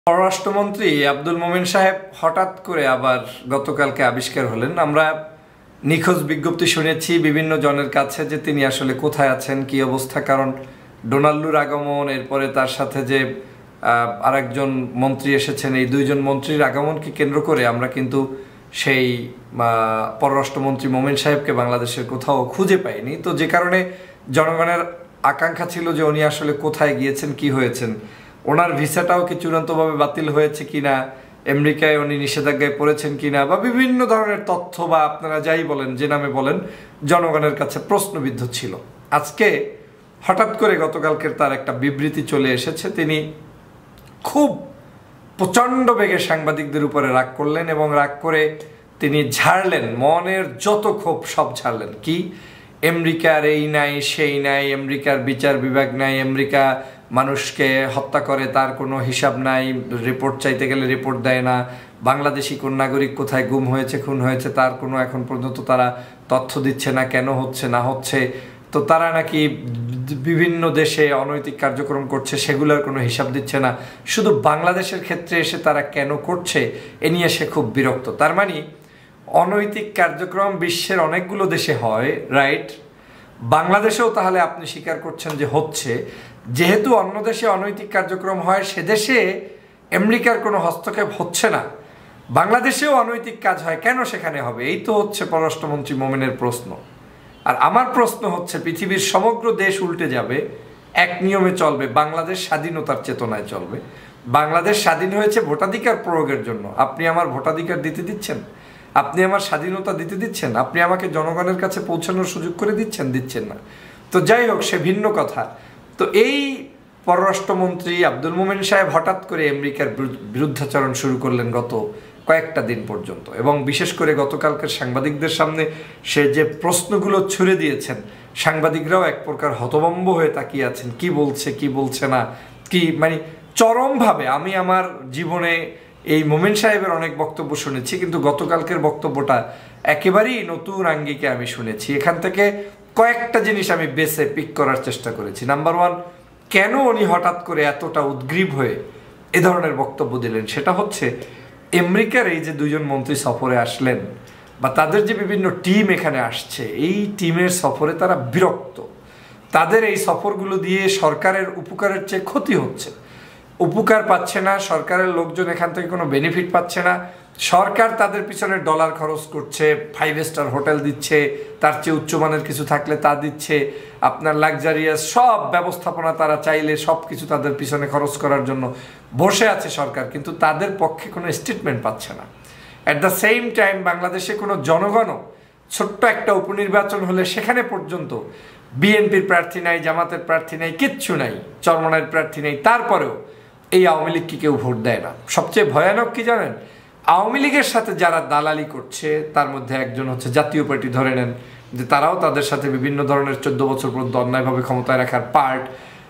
পররাষ্ট্রমন্ত্রী আব্দুল মোমেন সাহেব হঠাৎ করে আবার গতকালকে আবিষ্কার হলেন। আমরা নিখোঁজ বিজ্ঞপ্তি শুনেছি বিভিন্ন জনের কাছে যে তিনি আসলে কোথায় আছেন, কি অবস্থা। কারণ ডোনাল্ডুর আগমন, এরপরে তার সাথে যে আরেকজন মন্ত্রী এসেছেন, এই দুইজন মন্ত্রীর আগমনকে কেন্দ্র করে আমরা কিন্তু সেই পররাষ্ট্রমন্ত্রী মোমেন সাহেবকে বাংলাদেশের কোথাও খুঁজে পাইনি। তো যে কারণে জনগণের আকাঙ্ক্ষা ছিল যে উনি আসলে কোথায় গিয়েছেন, কি হয়েছেন, ওনার ভিসাটাও কি চূড়ান্তভাবে বাতিল হয়েছে কিনা, আমেরিকায় উনি নিষেধাজ্ঞায় পড়েছেন কিনা, বা বিভিন্ন ধরনের তথ্য বা আপনারা যাই বলেন, যে নামে বলেন, জনগণের কাছে প্রশ্নবিদ্ধ ছিল। আজকে হঠাৎ করে গতকালকের তার একটা বিবৃতি চলে এসেছে। তিনি খুব প্রচণ্ড বেগে সাংবাদিকদের উপরে রাগ করলেন এবং রাগ করে তিনি ঝাড়লেন, মনের যত ক্ষোভ সব ঝাড়লেন। কি, আমেরিকার এই নাই সেই নাই, আমেরিকার বিচার বিভাগ নাই, আমেরিকা মানুষকে হত্যা করে তার কোনো হিসাব নাই, রিপোর্ট চাইতে গেলে রিপোর্ট দেয় না, বাংলাদেশি কোন নাগরিক কোথায় গুম হয়েছে, খুন হয়েছে তার কোনো এখন পর্যন্ত তারা তথ্য দিচ্ছে না, কেন হচ্ছে না হচ্ছে। তো তারা নাকি বিভিন্ন দেশে অনৈতিক কার্যক্রম করছে, সেগুলোর কোনো হিসাব দিচ্ছে না, শুধু বাংলাদেশের ক্ষেত্রে এসে তারা কেন করছে এ নিয়ে সে খুব বিরক্ত। তার মানে অনৈতিক কার্যক্রম বিশ্বের অনেকগুলো দেশে হয়, রাইট? বাংলাদেশেও তাহলে আপনি স্বীকার করছেন যে হচ্ছে। যেহেতু অন্য দেশে অনৈতিক কার্যক্রম হয়, সে দেশে আমেরিকার কোনো হস্তক্ষেপ হচ্ছে না, বাংলাদেশেও অনৈতিক কাজ হয়, কেন সেখানে হবে? এই তো হচ্ছে পররাষ্ট্রমন্ত্রী মোমেনের প্রশ্ন। আর আমার প্রশ্ন হচ্ছে, পৃথিবীর সমগ্র দেশ উল্টে যাবে, এক নিয়মে চলবে, বাংলাদেশ স্বাধীনতার চেতনায় চলবে। বাংলাদেশ স্বাধীন হয়েছে ভোটাধিকার প্রয়োগের জন্য। আপনি আমার ভোটাধিকার দিতে দিচ্ছেন? আপনি আমার স্বাধীনতা দিতে দিচ্ছেন? আপনি আমাকে জনগণের কাছে পৌঁছানোর সুযোগ করে দিচ্ছেন? দিচ্ছেন না। তো যাই হোক, সে ভিন্ন কথা। তো এই পররাষ্ট্রমন্ত্রী আব্দুল মোমেন সাহেব হঠাৎ করে আমেরিকার বিরুদ্ধাচরণ শুরু করলেন গত কয়েকটা দিন পর্যন্ত, এবং বিশেষ করে গতকালকের সাংবাদিকদের সামনে সে যে প্রশ্নগুলো ছুড়ে দিয়েছেন, সাংবাদিকরাও এক প্রকার হতভম্ব হয়ে তাকিয়ে আছেন, কি বলছে কি বলছে না, কি মানে চরমভাবে। আমি আমার জীবনে এই মোমেন সাহেবের অনেক বক্তব্য শুনেছি, কিন্তু গতকালকের বক্তব্যটা একেবারেই নতুন আঙ্গিকে আমি শুনেছি। এখান থেকে কয়েকটা জিনিস আমি বেছে পিক করার চেষ্টা করেছি। নাম্বার ওয়ান, কেন উনি হঠাৎ করে এতটা উদ্গ্রীব হয়ে এ ধরনের বক্তব্য দিলেন, সেটা হচ্ছে আমেরিকার এই যে দুইজন মন্ত্রী সফরে আসলেন, বা তাদের যে বিভিন্ন টিম এখানে আসছে, এই টিমের সফরে তারা বিরক্ত। তাদের এই সফরগুলো দিয়ে সরকারের উপকারের চেয়ে ক্ষতি হচ্ছে। উপকার পাচ্ছে না, সরকারের লোকজন এখান থেকে কোনো বেনিফিট পাচ্ছে না। সরকার তাদের পিছনে ডলার খরচ করছে, 5 স্টার হোটেল দিচ্ছে, তার চেয়ে উচ্চমানের কিছু থাকলে তা দিচ্ছে, আপনার লাক্সারিয়াস সব ব্যবস্থাপনা তারা চাইলে সব কিছু তাদের পিছনে খরচ করার জন্য বসে আছে সরকার, কিন্তু তাদের পক্ষে কোনো স্টেটমেন্ট পাচ্ছে না। অ্যাট দ্য সেম টাইম বাংলাদেশে কোনো জনগণও, ছোট্ট একটা উপনির্বাচন হলে সেখানে পর্যন্ত বিএনপির প্রার্থী নাই, জামাতের প্রার্থী নাই, কিচ্ছু নাই, চরমনায়ের প্রার্থী নেই, তারপরেও এই আওয়ামী লীগকে কেউ ভোট দেয় না। সবচেয়ে ভয়ানক কি জানেন? আওয়ামী লীগের সাথে যারা দালালি করছে, তার মধ্যে একজন হচ্ছে জাতীয় পার্টি, ধরে নেন যে তারাও তাদের সাথে বিভিন্ন ধরনের 14 বছর পর্যন্ত অন্যায়ভাবে ক্ষমতায় রাখার পার্ট,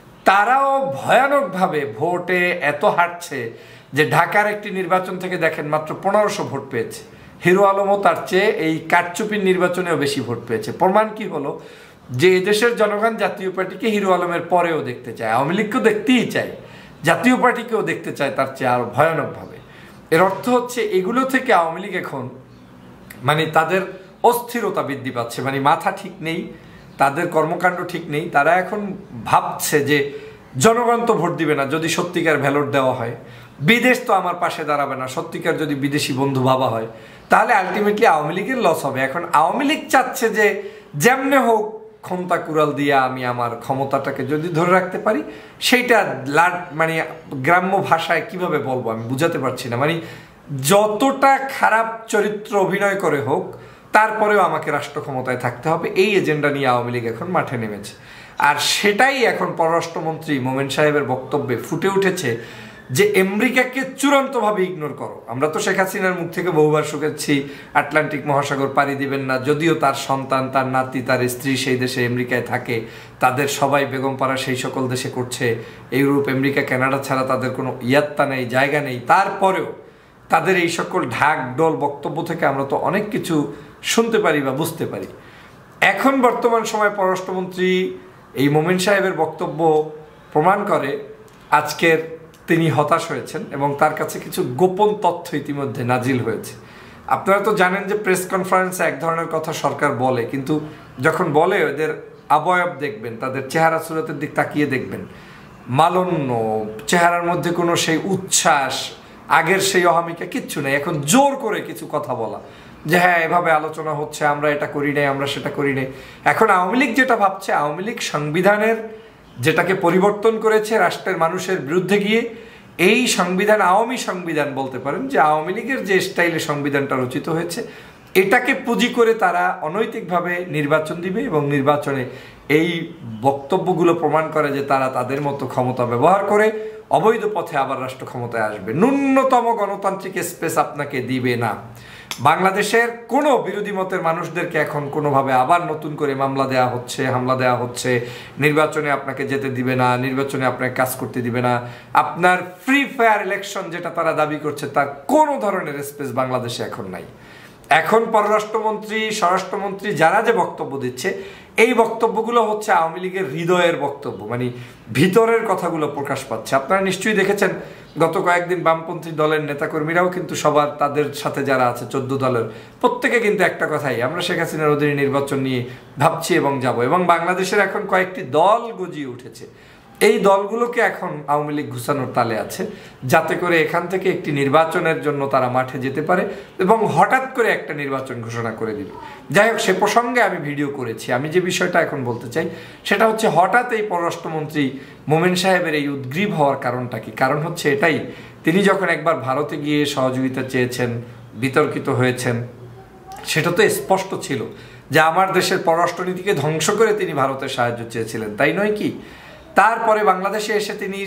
তারাও ভয়ানকভাবে ভোটে এত হারছে যে ঢাকার একটি নির্বাচন থেকে দেখেন মাত্র 1500 ভোট পেয়েছে। হিরো আলমও তার চেয়ে এই কারচুপির নির্বাচনেও বেশি ভোট পেয়েছে। প্রমাণ কি হলো? যে এদেশের জনগণ জাতীয় পার্টিকে হিরো আলমের পরেও দেখতে চায়, আওয়ামী লীগকেও দেখতেই চায়, জাতীয় পার্টিকেও দেখতে চায় তার চেয়ে আরো ভয়ানকভাবে। এর অর্থ হচ্ছে এগুলো থেকে আওয়ামী লীগ এখন মানে তাদের অস্থিরতা বৃদ্ধি পাচ্ছে, মানে মাথা ঠিক নেই, তাদের কর্মকাণ্ড ঠিক নেই। তারা এখন ভাবছে যে জনগণ তো ভোট দিবে না যদি সত্যিকার ভ্যালট দেওয়া হয়, বিদেশ তো আমার পাশে দাঁড়াবে না সত্যিকার যদি বিদেশি বন্ধু ভাবা হয়, তাহলে আলটিমেটলি আওয়ামী লীগের লস হবে। এখন আওয়ামী লীগ চাচ্ছে যে যেমনে হোক ক্ষমতা কুড়াল দিয়ে আমি আমার ক্ষমতাটাকে যদি ধরে রাখতে পারি, সেইটা মানে গ্রাম্য ভাষায় কিভাবে বলবো আমি বুঝাতে পারছি না, মানে যতটা খারাপ চরিত্র অভিনয় করে হোক তারপরেও আমাকে রাষ্ট্র ক্ষমতায় থাকতে হবে, এই এজেন্ডা নিয়ে আওয়ামী লীগ এখন মাঠে নেমেছে। আর সেটাই এখন পররাষ্ট্রমন্ত্রী মোমেন সাহেবের বক্তব্যে ফুটে উঠেছে যে আমেরিকাকে চূড়ান্তভাবে ইগনোর করো। আমরা তো শেখ হাসিনার মুখ থেকে বহুবার শুনেছি আটলান্টিক মহাসাগর পাড়ি দিবেন না, যদিও তার সন্তান, তার নাতি, তার স্ত্রী সেই দেশে আমেরিকায় থাকে, তাদের সবাই বেগমপাড়া সেই সকল দেশে করছে, ইউরোপ, আমেরিকা, কানাডা ছাড়া তাদের কোনো ইয়াত্তা নেই, জায়গা নেই। তারপরেও তাদের এই সকল ঢাক ডোল বক্তব্য থেকে আমরা তো অনেক কিছু শুনতে পারি বা বুঝতে পারি। এখন বর্তমান সময় পররাষ্ট্রমন্ত্রী এই মোমেন সাহেবের বক্তব্য প্রমাণ করে আজকের তিনি হতাশ হয়েছেন এবং তার কাছে কিছু গোপন তথ্য ইতিমধ্যে নাজিল হয়েছে। আপনারা তো জানেন যে প্রেস কনফারেন্সে এক ধরনের কথা সরকার বলে, কিন্তু যখন বলে ওদের আবয়ব দেখবেন, তাদের চেহারা সুরতের দিক তাকিয়ে দেখবেন, মালন্য, চেহারার মধ্যে কোনো সেই উচ্ছ্বাস, আগের সেই অহামিকা কিচ্ছু নেই। এখন জোর করে কিছু কথা বলা যে হ্যাঁ এভাবে আলোচনা হচ্ছে, আমরা এটা করি নাই, আমরা সেটা করি নাই। এখন আওয়ামী লীগ যেটা ভাবছে, আওয়ামী লীগ সংবিধানের যেটাকে পরিবর্তন করেছে রাষ্ট্রের মানুষের বিরুদ্ধে গিয়ে, এই সংবিধান আওয়ামী সংবিধান বলতে পারেন, যে আওয়ামী লীগের যে স্টাইলে সংবিধানটা রচিত হয়েছে এটাকে পুঁজি করে তারা অনৈতিকভাবে নির্বাচন দিবে এবং নির্বাচনে এই বক্তব্যগুলো প্রমাণ করে যে তারা তাদের মতো ক্ষমতা ব্যবহার করে অবৈধ পথে আবার রাষ্ট্র ক্ষমতায় আসবে। ন্যূনতম গণতান্ত্রিক স্পেস আপনাকে দিবে না। বাংলাদেশের কোনো বিরোধী মতের মানুষদেরকে এখন কোনোভাবে আবার নতুন করে মামলা দেওয়া হচ্ছে, হামলা দেওয়া হচ্ছে, নির্বাচনে আপনাকে যেতে দিবে না, নির্বাচনে আপনাকে কাজ করতে দিবে না, আপনার ফ্রি ফেয়ার ইলেকশন যেটা তারা দাবি করছে তার কোনো ধরনের স্পেস বাংলাদেশে এখন নাই। এখন পররাষ্ট্রমন্ত্রী, স্বরাষ্ট্রমন্ত্রী যারা যে বক্তব্য দিচ্ছে, এই বক্তব্যগুলো হচ্ছে আওয়ামী লীগের হৃদয়ের বক্তব্য, মানে ভিতরের কথাগুলো প্রকাশ পাচ্ছে। আপনারা নিশ্চয়ই দেখেছেন গত কয়েকদিন বামপন্থী দলের নেতাকর্মীরাও কিন্তু সবার তাদের সাথে যারা আছে 14 দলের প্রত্যেকে কিন্তু একটা কথাই, আমরা শেখ হাসিনার অধীনে নির্বাচন নিয়ে ভাবছি এবং যাব। এবং বাংলাদেশের এখন কয়েকটি দল গজিয়ে উঠেছে, এই দলগুলোকে এখন আওয়ামী লীগ ঘুষানোর তালে আছে, যাতে করে এখান থেকে একটি নির্বাচনের জন্য তারা মাঠে যেতে পারে এবং হঠাৎ করে একটা নির্বাচন ঘোষণা করে দিবে। যাই হোক, সে প্রসঙ্গে আমি ভিডিও করেছি। আমি যে বিষয়টা এখন বলতে চাই সেটা হচ্ছে, হঠাৎ এই পররাষ্ট্রমন্ত্রী মোমেন সাহেবের এই উদ্গ্রীব হওয়ার কারণটা কি? কারণ হচ্ছে এটাই, তিনি যখন একবার ভারতে গিয়ে সহযোগিতা চেয়েছেন, বিতর্কিত হয়েছেন, সেটা তো স্পষ্ট ছিল যে আমার দেশের পররাষ্ট্রনীতিকে ধ্বংস করে তিনি ভারতের সাহায্য চেয়েছিলেন, তাই নয় কি? তারপরে বাংলাদেশে এসে তিনি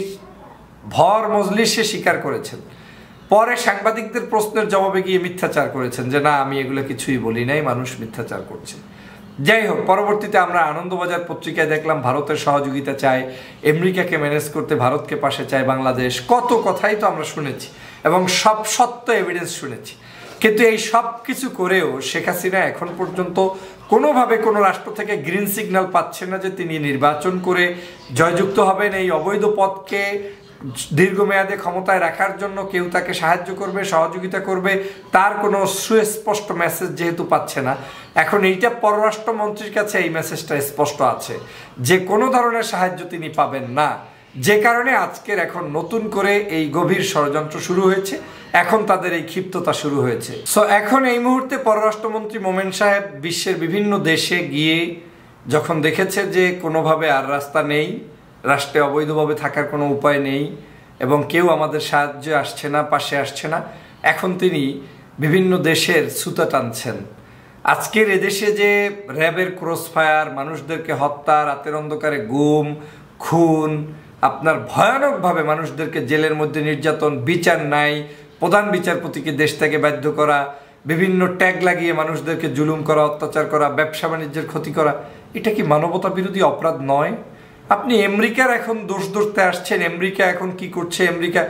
ভর মজলিসে স্বীকার করেছেন, পরে সাংবাদিকদের প্রশ্নের জবাবে গিয়ে মিথ্যাচার করেছেন যে না আমি এগুলো কিছুই বলি নাই, মানুষ মিথ্যাচার করছে। যাই হোক, পরবর্তীতে আমরা আনন্দবাজার পত্রিকায় দেখলাম ভারতের সহযোগিতা চায়, আমেরিকাকে ম্যানেজ করতে ভারতকে পাশে চায় বাংলাদেশ, কত কথাই তো আমরা শুনেছি এবং সব সত্য এভিডেন্স শুনেছি। কিন্তু এই সব কিছু করেও শেখ হাসিনা এখন পর্যন্ত কোনোভাবে কোনো রাষ্ট্র থেকে গ্রিন সিগন্যাল পাচ্ছেন না যে তিনি নির্বাচন করে জয়যুক্ত হবেন। এই অবৈধ পথকে দীর্ঘমেয়াদে ক্ষমতায় রাখার জন্য কেউ তাকে সাহায্য করবে, সহযোগিতা করবে, তার কোনো সুস্পষ্ট মেসেজ যেহেতু পাচ্ছে না, এখন এইটা পররাষ্ট্রমন্ত্রীর কাছে এই মেসেজটা স্পষ্ট আছে যে কোনো ধরনের সাহায্য তিনি পাবেন না। যে কারণে আজকের এখন নতুন করে এই গভীর ষড়যন্ত্র শুরু হয়েছে, এখন তাদের এই ক্ষিপ্ততা শুরু হয়েছে। সো এখন এই মুহূর্তে পররাষ্ট্রমন্ত্রী মোমেন সাহেব বিশ্বের বিভিন্ন দেশে গিয়ে যখন দেখেছে যে কোনোভাবে আর রাস্তা নেই, রাষ্ট্রে অবৈধভাবে থাকার কোনো উপায় নেই এবং কেউ আমাদের সাহায্যে আসছে না, পাশে আসছে না, এখন তিনি বিভিন্ন দেশের সুতা টানছেন। আজকের এদেশে যে র্যাবের ক্রসফায়ার, মানুষদেরকে হত্যা, রাতের অন্ধকারে গুম, খুন, আপনার ভয়ানকভাবে মানুষদেরকে জেলের মধ্যে নির্যাতন, বিচার নাই, প্রধান বিচারপতিকে দেশ থেকে বাধ্য করা, বিভিন্ন ট্যাগ লাগিয়ে মানুষদেরকে জুলুম করা, অত্যাচার করা, ব্যবসা বাণিজ্যের ক্ষতি করা, এটা কি মানবতা বিরোধী অপরাধ নয়? আপনি আমেরিকার এখন দোষ ধরতে আসছেন, আমেরিকা এখন কি করছে,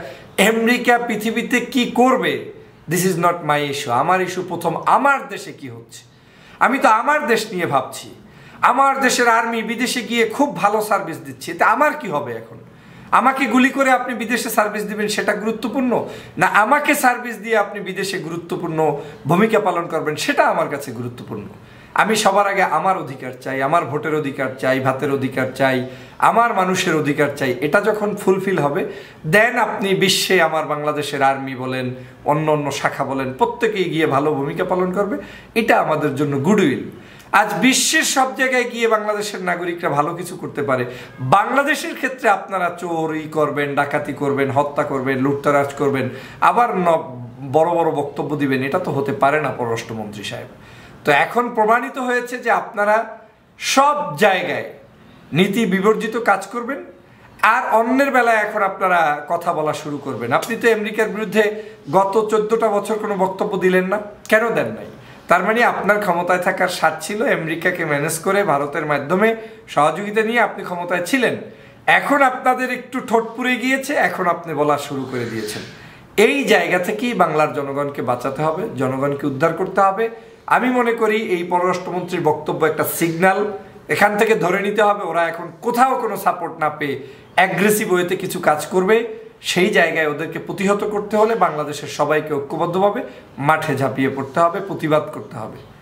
আমেরিকা পৃথিবীতে কি করবে, this is not my issue. আমার ইস্যু প্রথম আমার দেশে কি হচ্ছে। আমি তো আমার দেশ নিয়ে ভাবছি, আমার দেশের আর্মি বিদেশে গিয়ে খুব ভালো সার্ভিস দিচ্ছে, তা আমার কি হবে? এখন আমাকে গুলি করে আপনি বিদেশে সার্ভিস দিবেন সেটা গুরুত্বপূর্ণ, না আমাকে সার্ভিস দিয়ে আপনি বিদেশে গুরুত্বপূর্ণ ভূমিকা পালন করবেন সেটা আমার কাছে গুরুত্বপূর্ণ? আমি সবার আগে আমার অধিকার চাই, আমার ভোটের অধিকার চাই, ভাতের অধিকার চাই, আমার মানুষের অধিকার চাই। এটা যখন ফুলফিল হবে দেন আপনি বিশ্বে আমার বাংলাদেশের আর্মি বলেন, অন্য অন্য শাখা বলেন, প্রত্যেকেই গিয়ে ভালো ভূমিকা পালন করবে, এটা আমাদের জন্য গুডউইল। আজ বিশ্বের সব জায়গায় গিয়ে বাংলাদেশের নাগরিকরা ভালো কিছু করতে পারে, বাংলাদেশের ক্ষেত্রে আপনারা চোরি করবেন, ডাকাতি করবেন, হত্যা করবেন, লুটতরাজ করবেন, আবার বড় বড় বক্তব্য দিবেন, এটা তো হতে পারে না পররাষ্ট্রমন্ত্রী সাহেব। তো এখন প্রমাণিত হয়েছে যে আপনারা সব জায়গায় নীতি বিবর্জিত কাজ করবেন আর অন্যের বেলায় এখন আপনারা কথা বলা শুরু করবেন। আপনি তো আমেরিকার বিরুদ্ধে গত 14টা বছর কোনো বক্তব্য দিলেন না, কেন দেন নাই? তার মানে আপনার ক্ষমতায় থাকার স্বাদ ছিল, আমেরিকাকে ম্যানেজ করে ভারতের মাধ্যমে সহযোগিতা নিয়ে আপনি ক্ষমতায় ছিলেন। এখন আপনাদের একটু ঠোঁট পুড়ে গিয়েছে, এখন আপনি বলা শুরু করে দিয়েছেন। এই জায়গা থেকেই বাংলার জনগণকে বাঁচাতে হবে, জনগণকে উদ্ধার করতে হবে। আমি মনে করি এই পররাষ্ট্রমন্ত্রীর বক্তব্য একটা সিগন্যাল, এখান থেকে ধরে নিতে হবে ওরা এখন কোথাও কোনো সাপোর্ট না পেয়ে অ্যাগ্রেসিভ ওয়েতে কিছু কাজ করবে সেই জায়গায় ওদেরকে প্রতিহত করতে হলে বাংলাদেশের সবাইকে ঐক্যবদ্ধভাবে মাঠে ঝাঁপিয়ে পড়তে হবে, প্রতিবাদ করতে হবে।